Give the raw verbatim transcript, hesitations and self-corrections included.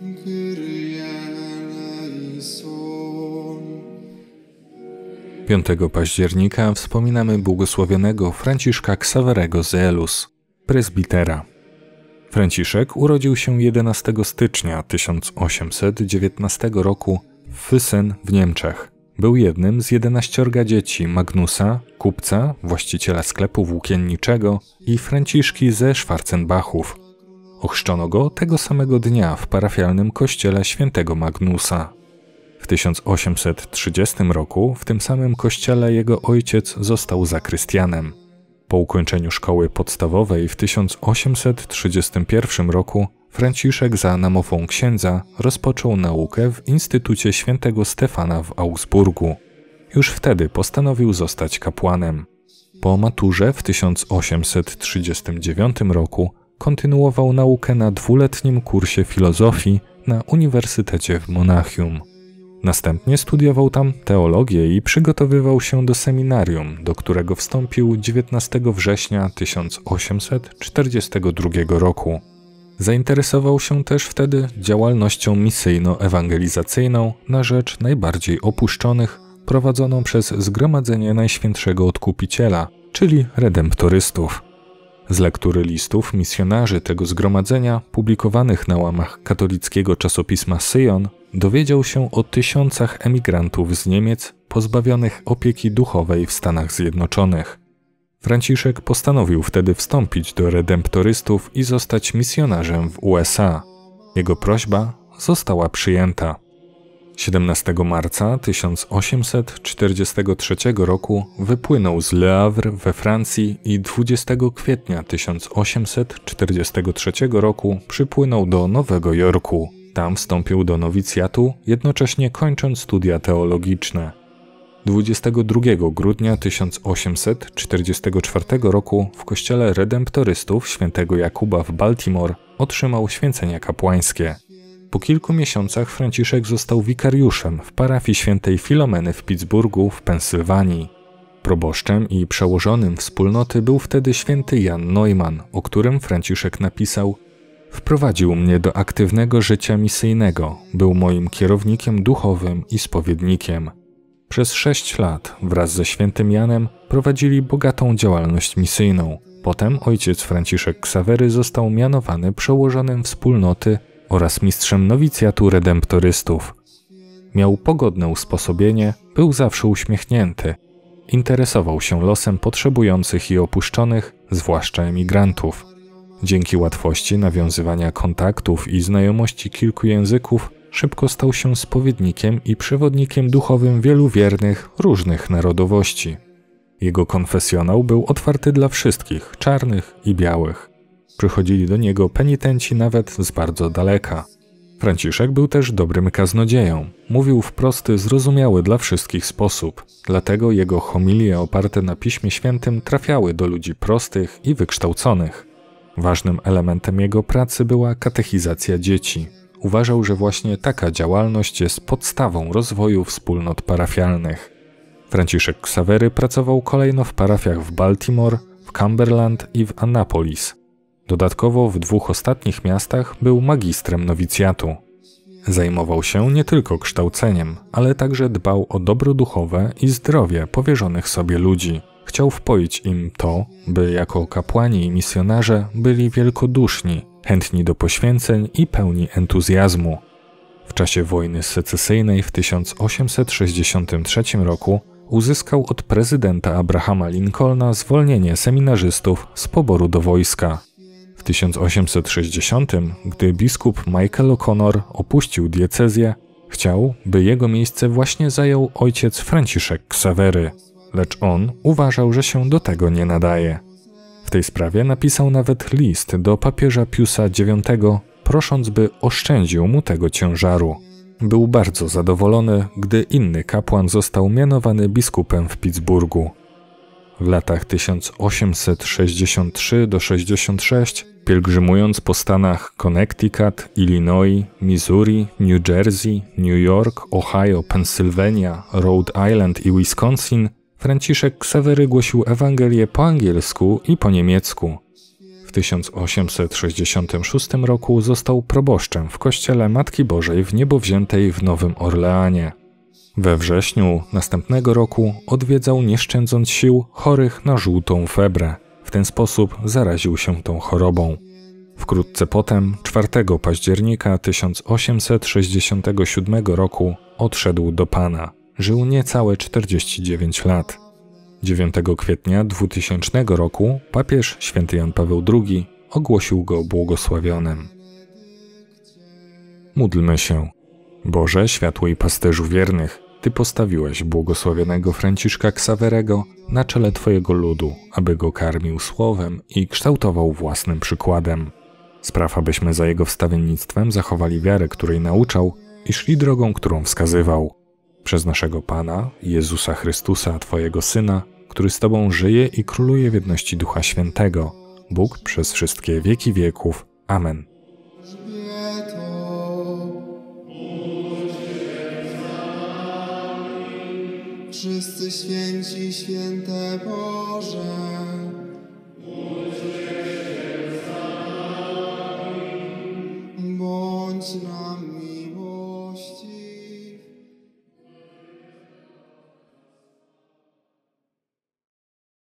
piątego października wspominamy błogosławionego Franciszka Ksawerego z Elus, prezbitera. Franciszek urodził się jedenastego stycznia tysiąc osiemset dziewiętnastego roku w Füssen w Niemczech. Był jednym z jedenaściorga dzieci Magnusa, kupca, właściciela sklepu włókienniczego i Franciszki ze Schwarzenbachów. Ochrzczono go tego samego dnia w parafialnym kościele świętego Magnusa. W tysiąc osiemset trzydziestym roku w tym samym kościele jego ojciec został zakrystianem. Po ukończeniu szkoły podstawowej w tysiąc osiemset trzydziestym pierwszym roku Franciszek za namową księdza rozpoczął naukę w Instytucie Świętego Stefana w Augsburgu. Już wtedy postanowił zostać kapłanem. Po maturze w tysiąc osiemset trzydziestym dziewiątym roku kontynuował naukę na dwuletnim kursie filozofii na Uniwersytecie w Monachium. Następnie studiował tam teologię i przygotowywał się do seminarium, do którego wstąpił dziewiętnastego września tysiąc osiemset czterdziestego drugiego roku. Zainteresował się też wtedy działalnością misyjno-ewangelizacyjną na rzecz najbardziej opuszczonych, prowadzoną przez Zgromadzenie Najświętszego Odkupiciela, czyli redemptorystów. Z lektury listów misjonarzy tego zgromadzenia, publikowanych na łamach katolickiego czasopisma Syjon, dowiedział się o tysiącach emigrantów z Niemiec pozbawionych opieki duchowej w Stanach Zjednoczonych. Franciszek postanowił wtedy wstąpić do redemptorystów i zostać misjonarzem w U S A. Jego prośba została przyjęta. siedemnastego marca tysiąc osiemset czterdziestego trzeciego roku wypłynął z Le Havre we Francji i dwudziestego kwietnia tysiąc osiemset czterdziestego trzeciego roku przypłynął do Nowego Jorku. Tam wstąpił do nowicjatu, jednocześnie kończąc studia teologiczne. dwudziestego drugiego grudnia tysiąc osiemset czterdziestego czwartego roku w kościele redemptorystów świętego Jakuba w Baltimore otrzymał święcenia kapłańskie. Po kilku miesiącach Franciszek został wikariuszem w parafii świętej Filomeny w Pittsburghu w Pensylwanii. Proboszczem i przełożonym wspólnoty był wtedy święty Jan Neumann, o którym Franciszek napisał: wprowadził mnie do aktywnego życia misyjnego, był moim kierownikiem duchowym i spowiednikiem. Przez sześć lat wraz ze świętym Janem prowadzili bogatą działalność misyjną. Potem ojciec Franciszek Ksawery został mianowany przełożonym wspólnoty oraz mistrzem nowicjatu redemptorystów. Miał pogodne usposobienie, był zawsze uśmiechnięty. Interesował się losem potrzebujących i opuszczonych, zwłaszcza emigrantów. Dzięki łatwości nawiązywania kontaktów i znajomości kilku języków szybko stał się spowiednikiem i przewodnikiem duchowym wielu wiernych różnych narodowości. Jego konfesjonał był otwarty dla wszystkich, czarnych i białych. Przychodzili do niego penitenci nawet z bardzo daleka. Franciszek był też dobrym kaznodzieją. Mówił w prosty, zrozumiały dla wszystkich sposób. Dlatego jego homilie oparte na Piśmie Świętym trafiały do ludzi prostych i wykształconych. Ważnym elementem jego pracy była katechizacja dzieci. Uważał, że właśnie taka działalność jest podstawą rozwoju wspólnot parafialnych. Franciszek Ksawery pracował kolejno w parafiach w Baltimore, w Cumberland i w Annapolis. Dodatkowo w dwóch ostatnich miastach był magistrem nowicjatu. Zajmował się nie tylko kształceniem, ale także dbał o dobro duchowe i zdrowie powierzonych sobie ludzi. Chciał wpoić im to, by jako kapłani i misjonarze byli wielkoduszni, chętni do poświęceń i pełni entuzjazmu. W czasie wojny secesyjnej w tysiąc osiemset sześćdziesiątym trzecim roku uzyskał od prezydenta Abrahama Lincolna zwolnienie seminarzystów z poboru do wojska. W tysiąc osiemset sześćdziesiątym, gdy biskup Michael O'Connor opuścił diecezję, chciał, by jego miejsce właśnie zajął ojciec Franciszek Ksawery, lecz on uważał, że się do tego nie nadaje. W tej sprawie napisał nawet list do papieża Piusa dziewiątego, prosząc, by oszczędził mu tego ciężaru. Był bardzo zadowolony, gdy inny kapłan został mianowany biskupem w Pittsburghu. W latach tysiąc osiemset sześćdziesiąt trzy do sześćdziesiąt sześć, pielgrzymując po stanach Connecticut, Illinois, Missouri, New Jersey, New York, Ohio, Pensylwania, Rhode Island i Wisconsin, Franciszek Ksawery głosił Ewangelię po angielsku i po niemiecku. W W tysiąc osiemset sześćdziesiątym szóstym roku został proboszczem w kościele Matki Bożej w Niebowziętej w Nowym Orleanie. We wrześniu następnego roku odwiedzał, nie szczędząc sił, chorych na żółtą febrę. W ten sposób zaraził się tą chorobą. Wkrótce potem, czwartego października tysiąc osiemset sześćdziesiątego siódmego roku, odszedł do Pana. Żył niecałe czterdzieści dziewięć lat. dziewiątego kwietnia dwutysięcznego roku papież święty Jan Paweł drugi ogłosił go błogosławionym. Módlmy się. Boże, światło i pasterzu wiernych, Ty postawiłeś błogosławionego Franciszka Ksawerego na czele Twojego ludu, aby go karmił słowem i kształtował własnym przykładem. Spraw, abyśmy za jego wstawiennictwem zachowali wiarę, której nauczał i szli drogą, którą wskazywał. Przez naszego Pana, Jezusa Chrystusa, Twojego Syna, który z Tobą żyje i króluje w jedności Ducha Świętego, Bóg przez wszystkie wieki wieków. Amen. Wszyscy święci, święte Boże.